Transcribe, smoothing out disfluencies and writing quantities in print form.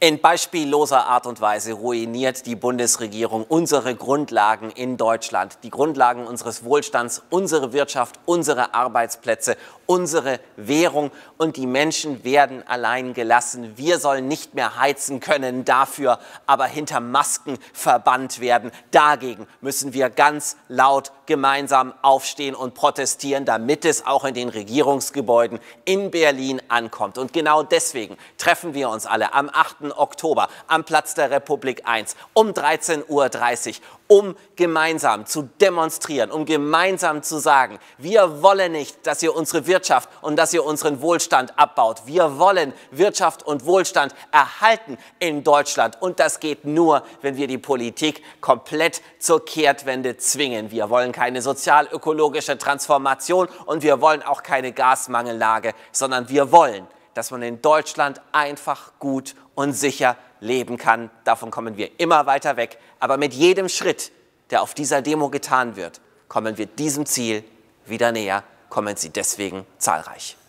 In beispielloser Art und Weise ruiniert die Bundesregierung unsere Grundlagen in Deutschland, die Grundlagen unseres Wohlstands, unsere Wirtschaft, unsere Arbeitsplätze, unsere Währung, und die Menschen werden allein gelassen. Wir sollen nicht mehr heizen können, dafür aber hinter Masken verbannt werden. Dagegen müssen wir ganz laut gemeinsam aufstehen und protestieren, damit es auch in den Regierungsgebäuden in Berlin ankommt. Und genau deswegen treffen wir uns alle am 8. Oktober am Platz der Republik 1 um 13:30 Uhr, um gemeinsam zu demonstrieren, um gemeinsam zu sagen: Wir wollen nicht, dass ihr unsere Wirtschaft und dass ihr unseren Wohlstand abbaut. Wir wollen Wirtschaft und Wohlstand erhalten in Deutschland. Und das geht nur, wenn wir die Politik komplett zur Kehrtwende zwingen. Wir wollen keine sozial-ökologische Transformation und wir wollen auch keine Gasmangellage, sondern wir wollen, dass man in Deutschland einfach gut und sicher leben kann. Davon kommen wir immer weiter weg. Aber mit jedem Schritt, der auf dieser Demo getan wird, kommen wir diesem Ziel wieder näher. Kommen Sie deswegen zahlreich.